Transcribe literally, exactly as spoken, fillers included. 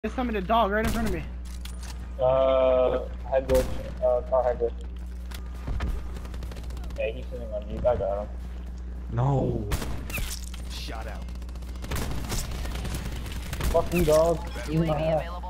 There's somebody, a dog right in front of me. Uh, head glitch. Uh, car head glitch. Yeah, he's sitting on you. I got him. No. Shot out. Fuck you, dog. U A V available.